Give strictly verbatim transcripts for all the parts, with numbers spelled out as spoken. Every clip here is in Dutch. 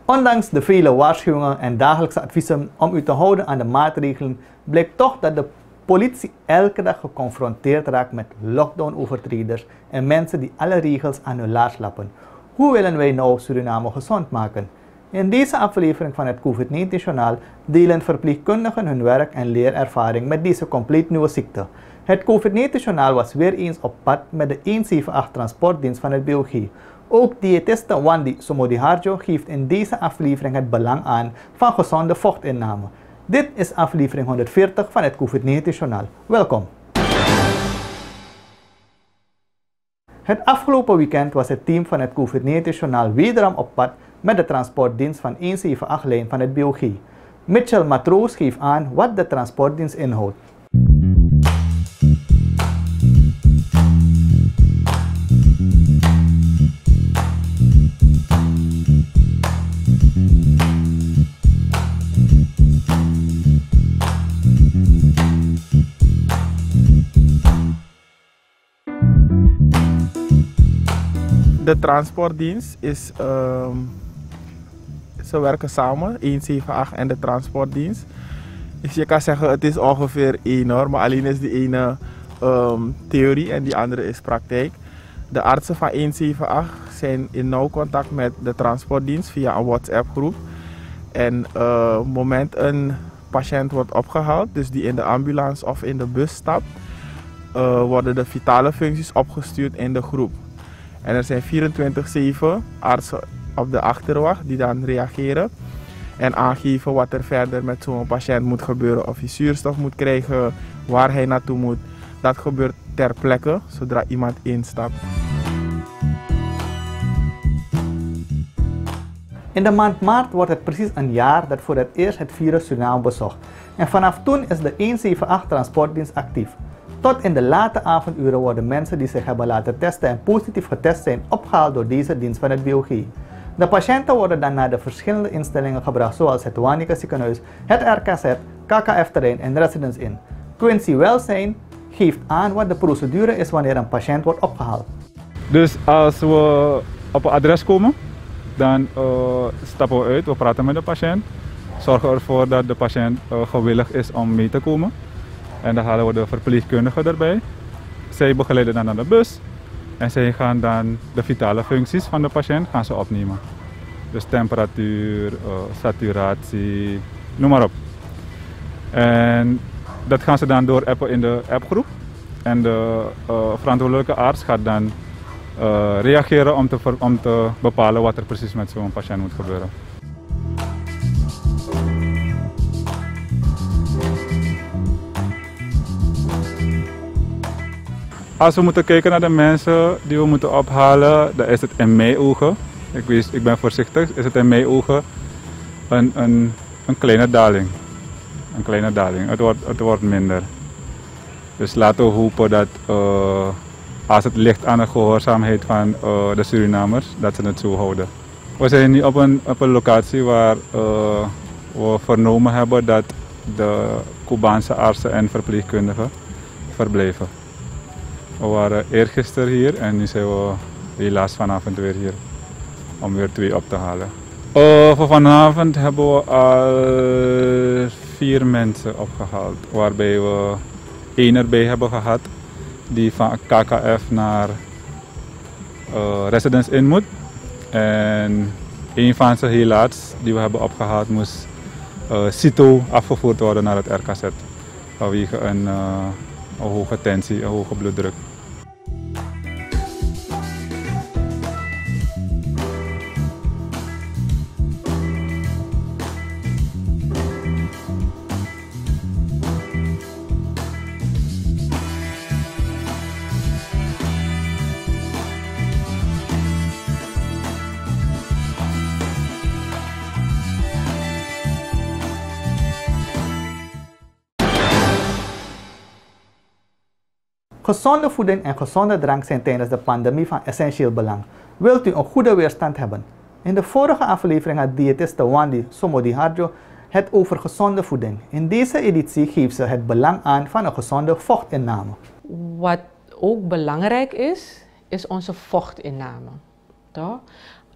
Ondanks de vele waarschuwingen en dagelijkse adviezen om u te houden aan de maatregelen, blijkt toch dat de politie elke dag geconfronteerd raakt met lockdown-overtreders en mensen die alle regels aan hun laars lappen. Hoe willen wij nou Suriname gezond maken? In deze aflevering van het COVID negentien Journaal delen verpleegkundigen hun werk en leerervaring met deze compleet nieuwe ziekte. Het COVID negentien Journaal was weer eens op pad met de honderdzevenentachtig transportdienst van het B O G. Ook diëtiste Wandi Somodiharjo geeft in deze aflevering het belang aan van gezonde vochtinname. Dit is aflevering honderdveertig van het COVID negentien Journaal. Welkom! Het afgelopen weekend was het team van het COVID negentien Journaal wederom op pad met de transportdienst van honderdzevenentachtig-lijn van het B O G. Mitchell Matroos geeft aan wat de transportdienst inhoudt. De transportdienst is, um, ze werken samen, honderdzevenentachtig en de transportdienst. Dus je kan zeggen het is ongeveer één hoor, maar alleen is die ene um, theorie en die andere is praktijk. De artsen van honderdzevenentachtig zijn in nauw contact met de transportdienst via een WhatsApp groep. En uh, op het moment een patiënt wordt opgehaald, dus die in de ambulance of in de bus stapt, uh, worden de vitale functies opgestuurd in de groep. En er zijn vierentwintig zeven artsen op de achterwacht die dan reageren en aangeven wat er verder met zo'n patiënt moet gebeuren. Of hij zuurstof moet krijgen, waar hij naartoe moet. Dat gebeurt ter plekke, zodra iemand instapt. In de maand maart wordt het precies een jaar dat voor het eerst het virus Suriname bezocht. En vanaf toen is de honderdzevenentachtig transportdienst actief. Tot in de late avonduren worden mensen die zich hebben laten testen en positief getest zijn opgehaald door deze dienst van het B O G. De patiënten worden dan naar de verschillende instellingen gebracht zoals het Wanica ziekenhuis, het R K Z, K K F-terrein en Residence Inn. Quincy Welzijn geeft aan wat de procedure is wanneer een patiënt wordt opgehaald. Dus als we op een adres komen, dan uh, stappen we uit, we praten met de patiënt, zorgen ervoor dat de patiënt uh, gewillig is om mee te komen. En dan halen we de verpleegkundige erbij. Zij begeleiden dan naar de bus en zij gaan dan de vitale functies van de patiënt gaan ze opnemen. Dus temperatuur, uh, saturatie, noem maar op. En dat gaan ze dan doorappen in de appgroep. En de uh, verantwoordelijke arts gaat dan uh, reageren om te, om te bepalen wat er precies met zo'n patiënt moet gebeuren. Als we moeten kijken naar de mensen die we moeten ophalen, dan is het in mijn ogen, ik, weet, ik ben voorzichtig, is het in mijn ogen een, een, een kleine daling. Een kleine daling. Het wordt, het wordt minder. Dus laten we hopen dat uh, als het ligt aan de gehoorzaamheid van uh, de Surinamers, dat ze het zo houden. We zijn nu op een, op een locatie waar uh, we vernomen hebben dat de Cubaanse artsen en verpleegkundigen verblijven. We waren eergisteren hier en nu zijn we helaas vanavond weer hier om weer twee op te halen. Uh, voor vanavond hebben we al vier mensen opgehaald, waarbij we één erbij hebben gehad die van K K F naar uh, Residence Inn moet. En een van ze helaas die we hebben opgehaald moest uh, CITO afgevoerd worden naar het R K Z vanwege een, uh, een hoge tensie, een hoge bloeddruk. Gezonde voeding en gezonde drank zijn tijdens de pandemie van essentieel belang. Wilt u een goede weerstand hebben? In de vorige aflevering had diëtiste Wandi Somodiharjo het over gezonde voeding. In deze editie geeft ze het belang aan van een gezonde vochtinname. Wat ook belangrijk is, is onze vochtinname. Toch?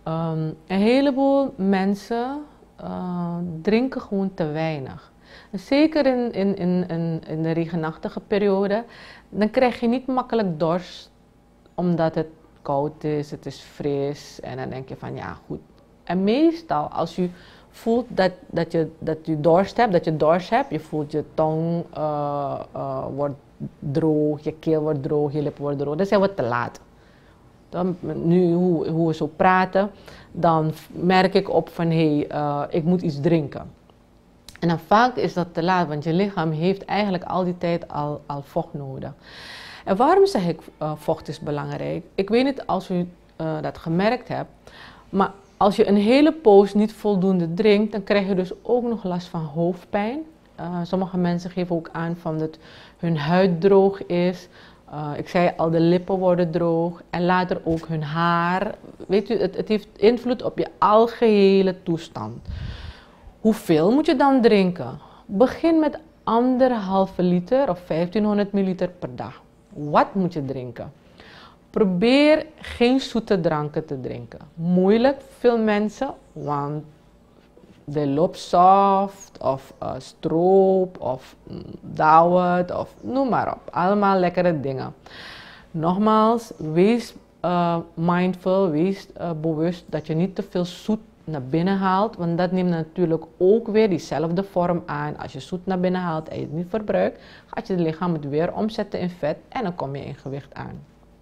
Um, een heleboel mensen uh, drinken gewoon te weinig. En zeker in, in, in, in, in de regenachtige periode, dan krijg je niet makkelijk dorst, omdat het koud is, het is fris en dan denk je van ja goed. En meestal als je voelt dat, dat, je, dat je dorst hebt, dat je dorst hebt, je voelt je tong uh, uh, wordt droog, je keel wordt droog, je lippen worden droog, dan zijn we te laat. Dan, nu hoe, hoe we zo praten, dan merk ik op van hé, hey, uh, ik moet iets drinken. En dan vaak is dat te laat, want je lichaam heeft eigenlijk al die tijd al, al vocht nodig. En waarom zeg ik uh, vocht is belangrijk? Ik weet niet als u uh, dat gemerkt hebt, maar als je een hele poos niet voldoende drinkt, dan krijg je dus ook nog last van hoofdpijn. Uh, sommige mensen geven ook aan van dat hun huid droog is. Uh, ik zei al, de lippen worden droog en later ook hun haar. Weet u, het, het heeft invloed op je algehele toestand. Hoeveel moet je dan drinken? Begin met anderhalve liter of vijftienhonderd milliliter per dag. Wat moet je drinken? Probeer geen zoete dranken te drinken. Moeilijk veel mensen, want de loopsoft of uh, stroop of mm, dauwet of noem maar op. Allemaal lekkere dingen. Nogmaals, wees uh, mindful, wees uh, bewust dat je niet te veel zoet naar binnen haalt, want dat neemt natuurlijk ook weer diezelfde vorm aan. Als je zoet naar binnen haalt en je het niet verbruikt, gaat je lichaam het weer omzetten in vet en dan kom je in gewicht aan.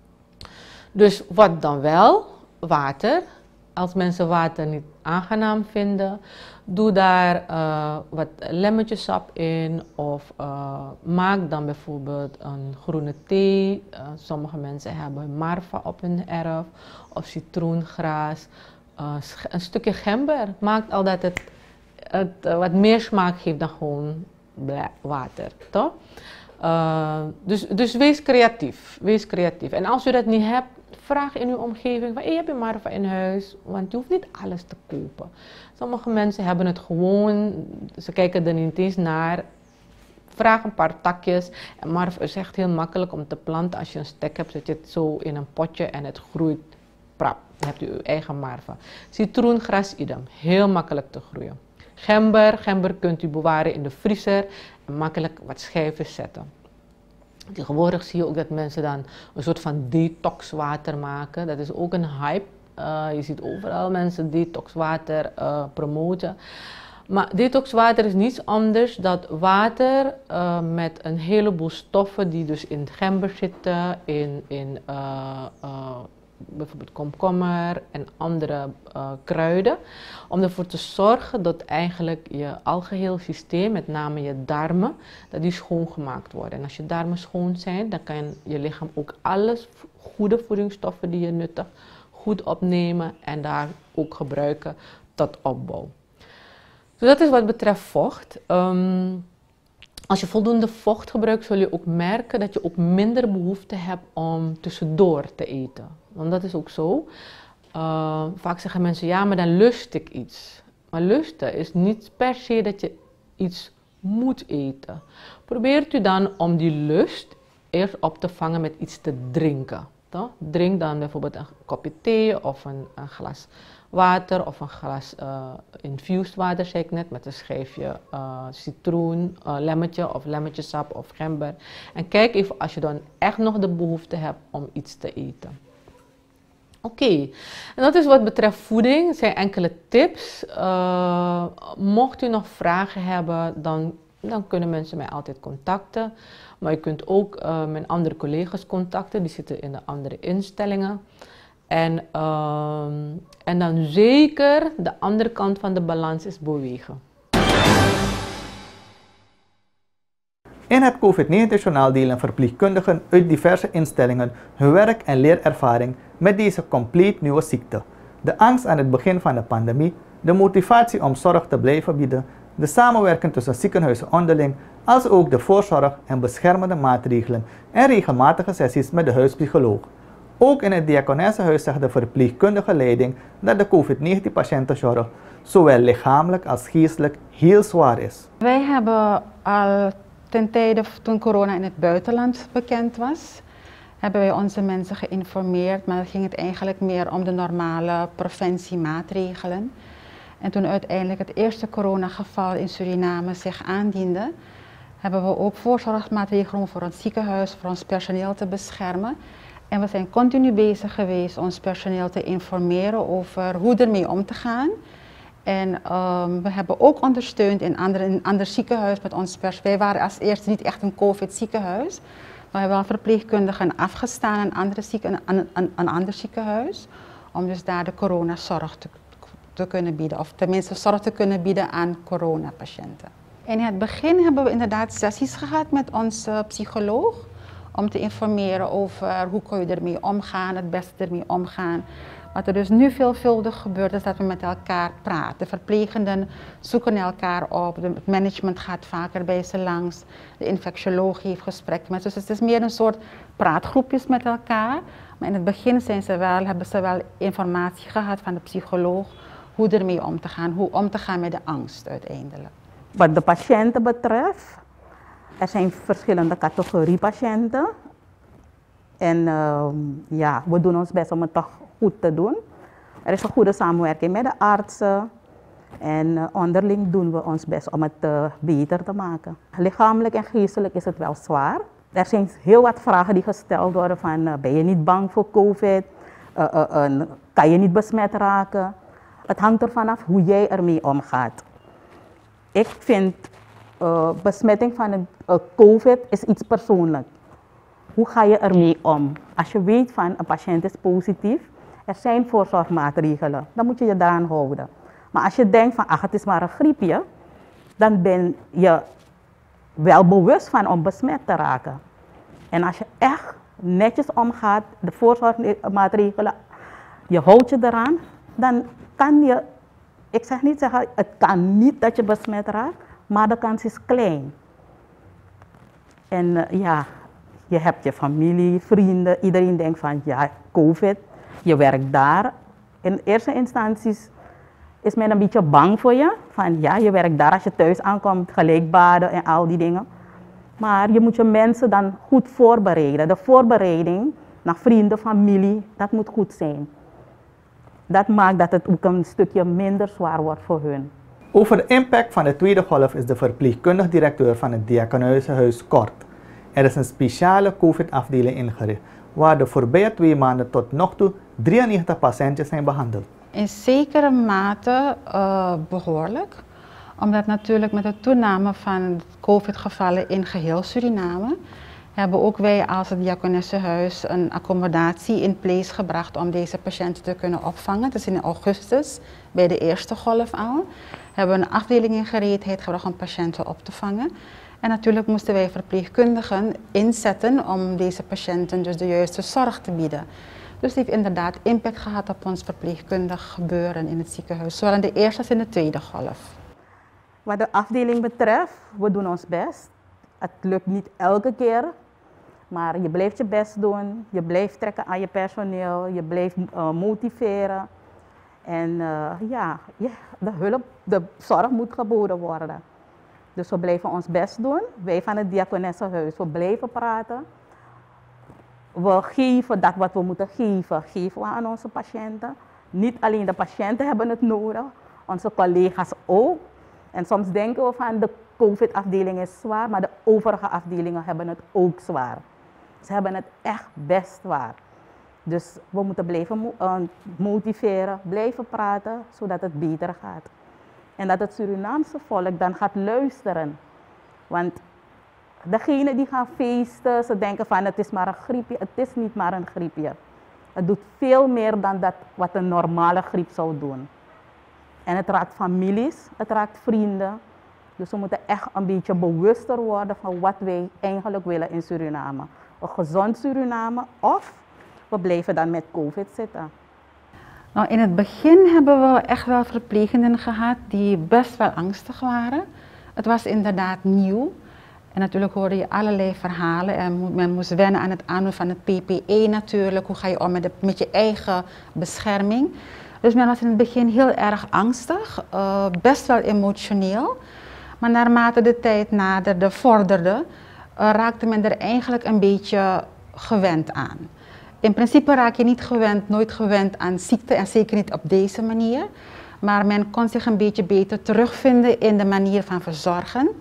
Dus wat dan wel? Water. Als mensen water niet aangenaam vinden, doe daar uh, wat lemmetjesap in of uh, maak dan bijvoorbeeld een groene thee. Uh, sommige mensen hebben marva op hun erf of citroengras. Uh, een stukje gember maakt al dat het, het uh, wat meer smaak geeft dan gewoon water, toch? Uh, dus, dus wees creatief, wees creatief. En als u dat niet hebt, vraag in uw omgeving van, hey, heb je marva in huis? Want je hoeft niet alles te kopen. Sommige mensen hebben het gewoon, ze kijken er niet eens naar. Vraag een paar takjes. En marva is echt heel makkelijk om te planten. Als je een stek hebt, zet je het zo in een potje en het groeit. Prap, dan hebt u uw eigen marva. Citroengras, idem. Heel makkelijk te groeien. Gember, gember kunt u bewaren in de vriezer en makkelijk wat schijven zetten. Tegenwoordig zie je ook dat mensen dan een soort van detoxwater maken. Dat is ook een hype. Uh, je ziet overal mensen detoxwater uh, promoten. Maar detoxwater is niets anders dan water uh, met een heleboel stoffen die dus in gember zitten, in, in uh, uh, bijvoorbeeld komkommer en andere uh, kruiden. Om ervoor te zorgen dat eigenlijk je algeheel systeem, met name je darmen, dat die schoongemaakt worden. En als je darmen schoon zijn, dan kan je lichaam ook alles goede voedingsstoffen die je nuttig goed opnemen en daar ook gebruiken tot opbouw. Dus dat is wat betreft vocht. Um, als je voldoende vocht gebruikt, zul je ook merken dat je ook minder behoefte hebt om tussendoor te eten. Want dat is ook zo. Uh, vaak zeggen mensen, ja, maar dan lust ik iets. Maar lusten is niet per se dat je iets moet eten. Probeert u dan om die lust eerst op te vangen met iets te drinken. Toch? Drink dan bijvoorbeeld een kopje thee of een, een glas water of een glas uh, infused water, zei ik net, met een schijfje uh, citroen, uh, lemmetje of lemmetjesap of gember. En kijk even als je dan echt nog de behoefte hebt om iets te eten. Oké, okay. En dat is wat betreft voeding. Er zijn enkele tips. Uh, mocht u nog vragen hebben, dan, dan kunnen mensen mij altijd contacten. Maar je kunt ook uh, mijn andere collega's contacten, die zitten in de andere instellingen. En, uh, en dan zeker de andere kant van de balans is bewegen. In het COVID negentien-journaal delen verpleegkundigen uit diverse instellingen hun werk en leerervaring met deze compleet nieuwe ziekte. De angst aan het begin van de pandemie, de motivatie om zorg te blijven bieden, de samenwerking tussen ziekenhuizen onderling, als ook de voorzorg en beschermende maatregelen en regelmatige sessies met de huispsycholoog. Ook in het Diakonessenhuis zegt de verpleegkundige leiding dat de COVID negentien patiëntenzorg zowel lichamelijk als geestelijk heel zwaar is. Wij hebben al ten tijde toen corona in het buitenland bekend was, hebben wij onze mensen geïnformeerd, maar dan ging het eigenlijk meer om de normale preventiemaatregelen. En toen uiteindelijk het eerste coronageval in Suriname zich aandiende, hebben we ook voorzorgsmaatregelen voor ons ziekenhuis, voor ons personeel te beschermen. En we zijn continu bezig geweest ons personeel te informeren over hoe ermee om te gaan. En um, we hebben ook ondersteund in, andere, in een ander ziekenhuis met ons personeel. Wij waren als eerste niet echt een COVID ziekenhuis. We hebben wel verpleegkundigen afgestaan aan, andere zieken, aan, aan een ander ziekenhuis. Om dus daar de coronazorg te, te kunnen bieden. Of tenminste zorg te kunnen bieden aan coronapatiënten. In het begin hebben we inderdaad sessies gehad met onze psycholoog. Om te informeren over hoe kun je ermee omgaan, het beste ermee omgaan. Wat er dus nu veelvuldig gebeurt is dat we met elkaar praten. De verplegenden zoeken elkaar op, het management gaat vaker bij ze langs, de infectioloog heeft gesprekken met ze. Dus het is meer een soort praatgroepjes met elkaar. Maar in het begin zijn ze wel, hebben ze wel informatie gehad van de psycholoog hoe ermee om te gaan, hoe om te gaan met de angst uiteindelijk. Wat de patiënten betreft, er zijn verschillende categorie patiënten. En uh, ja, we doen ons best om het toch goed te doen. Er is een goede samenwerking met de artsen. En uh, onderling doen we ons best om het uh, beter te maken. Lichamelijk en geestelijk is het wel zwaar. Er zijn heel wat vragen die gesteld worden van uh, ben je niet bang voor COVID? Uh, uh, uh, kan je niet besmet raken? Het hangt ervan af hoe jij ermee omgaat. Ik vind uh, besmetting van een, uh, COVID is iets persoonlijks. Hoe ga je ermee om? Als je weet van een patiënt is positief, er zijn voorzorgsmaatregelen, dan moet je je daaraan houden. Maar als je denkt van ach, het is maar een griepje, dan ben je wel bewust van om besmet te raken. En als je echt netjes omgaat, de voorzorgsmaatregelen, je houdt je eraan, dan kan je, ik zeg niet zeggen, het kan niet dat je besmet raakt, maar de kans is klein. En uh, ja, je hebt je familie, vrienden, iedereen denkt van ja, COVID, je werkt daar. In eerste instantie is men een beetje bang voor je, van ja, je werkt daar, als je thuis aankomt, gelijk baden en al die dingen. Maar je moet je mensen dan goed voorbereiden. De voorbereiding naar vrienden, familie, dat moet goed zijn. Dat maakt dat het ook een stukje minder zwaar wordt voor hun. Over de impact van de tweede golf is de verpleegkundig directeur van het Diakonuizenhuis kort. Er is een speciale COVID-afdeling ingericht, waar de voorbije twee maanden tot nog toe drieënnegentig patiënten zijn behandeld. In zekere mate uh, behoorlijk, omdat natuurlijk met de toename van COVID-gevallen in geheel Suriname, hebben ook wij als het Diakonessenhuis een accommodatie in place gebracht om deze patiënten te kunnen opvangen. Dus in augustus, bij de eerste golf al, hebben we een afdeling in gereedheid gebracht om patiënten op te vangen. En natuurlijk moesten wij verpleegkundigen inzetten om deze patiënten dus de juiste zorg te bieden. Dus het heeft inderdaad impact gehad op ons verpleegkundig gebeuren in het ziekenhuis, zowel in de eerste als in de tweede golf. Wat de afdeling betreft, we doen ons best. Het lukt niet elke keer, maar je blijft je best doen. Je blijft trekken aan je personeel, je blijft uh, motiveren. En uh, ja, ja, de hulp, de zorg moet geboden worden. Dus we blijven ons best doen. Wij van het Diakonessenhuis, we blijven praten. We geven dat wat we moeten geven, geven we aan onze patiënten. Niet alleen de patiënten hebben het nodig, onze collega's ook. En soms denken we van de COVID-afdeling is zwaar, maar de overige afdelingen hebben het ook zwaar. Ze hebben het echt best zwaar. Dus we moeten blijven motiveren, blijven praten, zodat het beter gaat. En dat het Surinaamse volk dan gaat luisteren. Want degenen die gaan feesten, ze denken van het is maar een griepje. Het is niet maar een griepje. Het doet veel meer dan dat wat een normale griep zou doen. En het raakt families, het raakt vrienden. Dus we moeten echt een beetje bewuster worden van wat wij eigenlijk willen in Suriname. Een gezond Suriname of we blijven dan met COVID zitten. Nou, in het begin hebben we echt wel verplegenden gehad die best wel angstig waren. Het was inderdaad nieuw. En natuurlijk hoorde je allerlei verhalen. En men moest wennen aan het aandoen van het P P E natuurlijk. Hoe ga je om met, de, met je eigen bescherming? Dus men was in het begin heel erg angstig, uh, best wel emotioneel. Maar naarmate de tijd naderde, vorderde, uh, raakte men er eigenlijk een beetje gewend aan. In principe raak je niet gewend, nooit gewend aan ziekte en zeker niet op deze manier. Maar men kon zich een beetje beter terugvinden in de manier van verzorgen.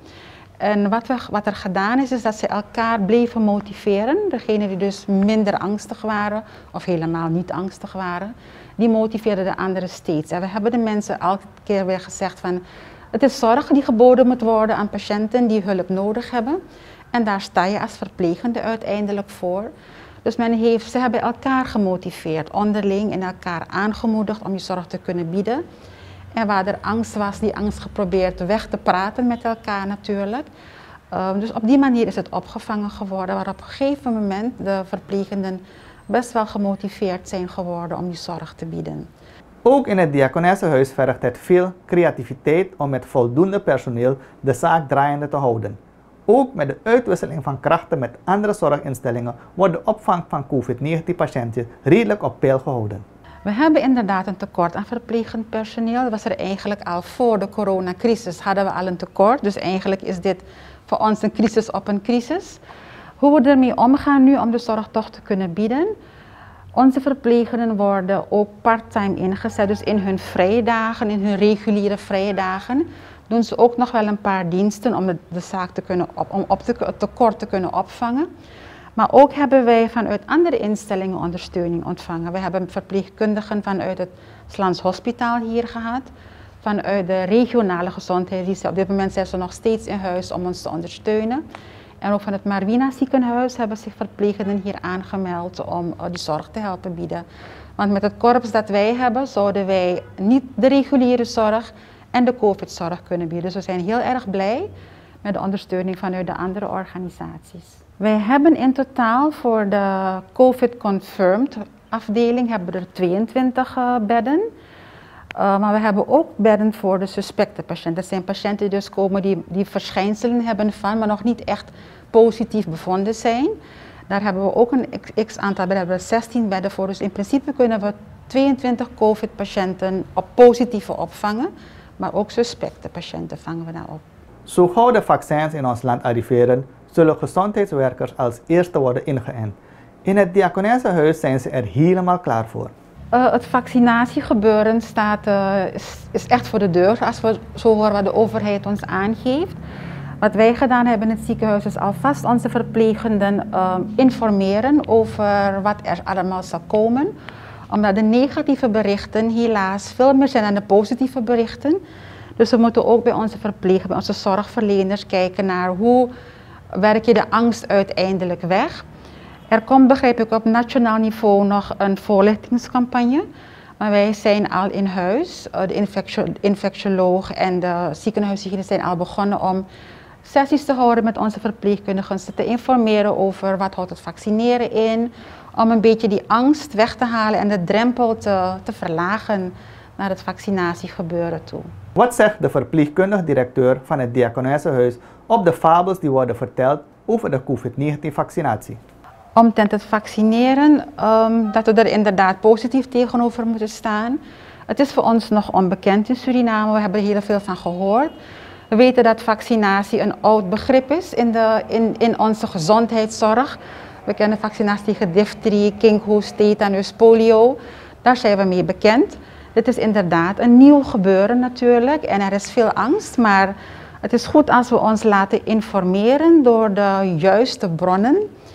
En wat, we, wat er gedaan is, is dat ze elkaar bleven motiveren. Degenen die dus minder angstig waren of helemaal niet angstig waren, die motiveerden de anderen steeds. En we hebben de mensen elke keer weer gezegd van, het is zorg die geboden moet worden aan patiënten die hulp nodig hebben. En daar sta je als verplegende uiteindelijk voor. Dus men heeft, ze hebben elkaar gemotiveerd, onderling en elkaar aangemoedigd om je zorg te kunnen bieden. En waar er angst was, die angst geprobeerd weg te praten met elkaar natuurlijk. Uh, dus op die manier is het opgevangen geworden, waar op een gegeven moment de verplegenden best wel gemotiveerd zijn geworden om die zorg te bieden. Ook in het Diakonessenhuis vergt het veel creativiteit om met voldoende personeel de zaak draaiende te houden. Ook met de uitwisseling van krachten met andere zorginstellingen wordt de opvang van COVID negentien patiënten redelijk op peil gehouden. We hebben inderdaad een tekort aan verplegend personeel. Dat was er eigenlijk al voor de coronacrisis, hadden we al een tekort. Dus eigenlijk is dit voor ons een crisis op een crisis. Hoe we ermee omgaan nu om de zorg toch te kunnen bieden. Onze verplegenden worden ook part-time ingezet, dus in hun vrije dagen, in hun reguliere vrije dagen, doen ze ook nog wel een paar diensten om de, de zaak te kunnen op, om op te, het tekort te kunnen opvangen. Maar ook hebben wij vanuit andere instellingen ondersteuning ontvangen. We hebben verpleegkundigen vanuit het Slans Hospitaal hier gehad, vanuit de regionale gezondheidsdienst. Op dit moment zijn ze nog steeds in huis om ons te ondersteunen. En ook van het Marwina ziekenhuis hebben zich verplegenden hier aangemeld om uh, die zorg te helpen bieden. Want met het korps dat wij hebben, zouden wij niet de reguliere zorg en de COVID-zorg kunnen bieden. Dus we zijn heel erg blij met de ondersteuning vanuit de andere organisaties. Wij hebben in totaal voor de COVID-confirmed afdeling hebben we er tweeëntwintig uh, bedden. Uh, maar we hebben ook bedden voor de suspecte patiënten. Dat zijn patiënten die dus komen die, die verschijnselen hebben van, maar nog niet echt positief bevonden zijn. Daar hebben we ook een x aantal bedden, hebben we zestien bedden voor. Dus in principe kunnen we tweeëntwintig COVID-patiënten op positieve opvangen, maar ook suspecte patiënten vangen we daar op. Zo gauw de vaccins in ons land arriveren, zullen gezondheidswerkers als eerste worden ingeënt. In het Diakonessenhuis zijn ze er helemaal klaar voor. Uh, het vaccinatiegebeuren staat, uh, is, is echt voor de deur, als we zo horen wat de overheid ons aangeeft. Wat wij gedaan hebben in het ziekenhuis is alvast onze verplegenden uh, informeren over wat er allemaal zal komen. Omdat de negatieve berichten helaas veel meer zijn dan de positieve berichten. Dus we moeten ook bij onze verplegers, bij onze zorgverleners kijken naar hoe werk je de angst uiteindelijk weg. Er komt, begrijp ik, op nationaal niveau nog een voorlichtingscampagne. Maar wij zijn al in huis. De infectio infectioloog en de ziekenhuishygiënist zijn al begonnen om sessies te houden met onze verpleegkundigen, ze te informeren over wat houdt het vaccineren in, om een beetje die angst weg te halen en de drempel te, te verlagen naar het vaccinatiegebeuren toe. Wat zegt de verpleegkundig directeur van het Diakonessenhuis op de fabels die worden verteld over de COVID negentien vaccinatie? Omtrent het vaccineren, um, dat we er inderdaad positief tegenover moeten staan. Het is voor ons nog onbekend in Suriname, we hebben er heel veel van gehoord. We weten dat vaccinatie een oud begrip is in, de, in, in onze gezondheidszorg. We kennen vaccinatie tegen difterie, kinkhoest, tetanus, polio. Daar zijn we mee bekend. Dit is inderdaad een nieuw gebeuren natuurlijk en er is veel angst, maar het is goed als we ons laten informeren door de juiste bronnen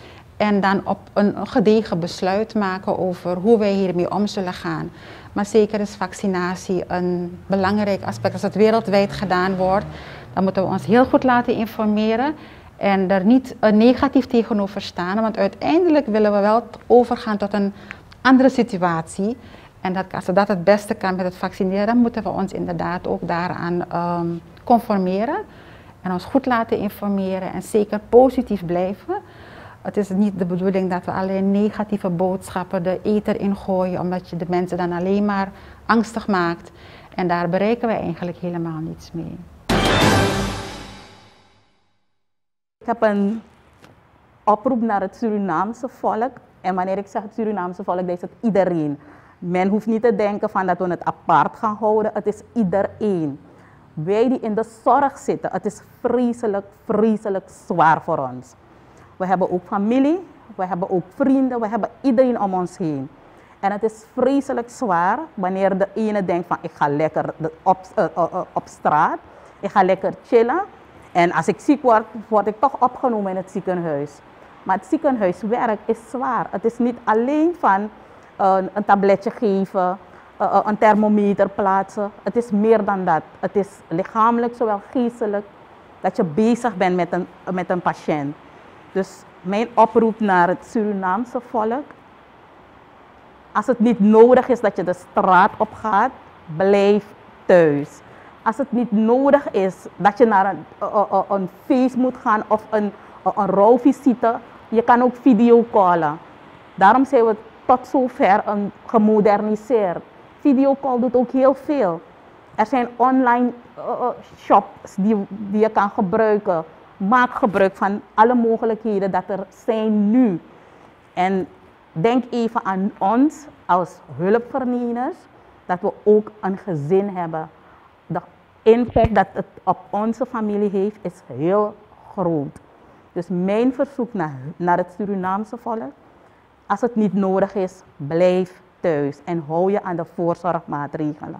en dan op een gedegen besluit maken over hoe wij hiermee om zullen gaan. Maar zeker is vaccinatie een belangrijk aspect. Als het wereldwijd gedaan wordt, dan moeten we ons heel goed laten informeren en er niet negatief tegenover staan, want uiteindelijk willen we wel overgaan tot een andere situatie. En dat, als dat het beste kan met het vaccineren, dan moeten we ons inderdaad ook daaraan um, conformeren en ons goed laten informeren en zeker positief blijven. Het is niet de bedoeling dat we alleen negatieve boodschappen de ether ingooien, omdat je de mensen dan alleen maar angstig maakt. En daar bereiken we eigenlijk helemaal niets mee. Ik heb een oproep naar het Surinaamse volk. En wanneer ik zeg het Surinaamse volk, dan is het iedereen. Men hoeft niet te denken van dat we het apart gaan houden. Het is iedereen. Wij die in de zorg zitten, het is vreselijk, vreselijk zwaar voor ons. We hebben ook familie, we hebben ook vrienden, we hebben iedereen om ons heen. En het is vreselijk zwaar wanneer de ene denkt van ik ga lekker op, uh, uh, uh, op straat, ik ga lekker chillen. En als ik ziek word, word ik toch opgenomen in het ziekenhuis. Maar het ziekenhuiswerk is zwaar. Het is niet alleen van uh, een tabletje geven, uh, een thermometer plaatsen. Het is meer dan dat. Het is lichamelijk, zowel geestelijk, dat je bezig bent met een, met een patiënt. Dus mijn oproep naar het Surinaamse volk. Als het niet nodig is dat je de straat op gaat, blijf thuis. Als het niet nodig is dat je naar een, uh, uh, een feest moet gaan of een, uh, een rouwvisite, je kan ook videocallen. Daarom zijn we tot zover een gemoderniseerd. Videocall doet ook heel veel. Er zijn online uh, shops die, die je kan gebruiken. Maak gebruik van alle mogelijkheden dat er zijn nu. En denk even aan ons als hulpverleners, dat we ook een gezin hebben. De impact dat het op onze familie heeft is heel groot. Dus mijn verzoek naar, naar het Surinaamse volk, als het niet nodig is, blijf thuis en hou je aan de voorzorgmaatregelen.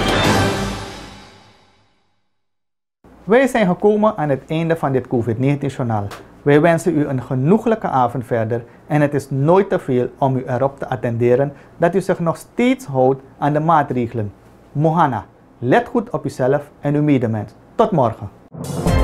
Wij zijn gekomen aan het einde van dit COVID negentien journaal. Wij wensen u een genoeglijke avond verder en het is nooit te veel om u erop te attenderen dat u zich nog steeds houdt aan de maatregelen. Mohana, let goed op uzelf en uw medemens. Tot morgen.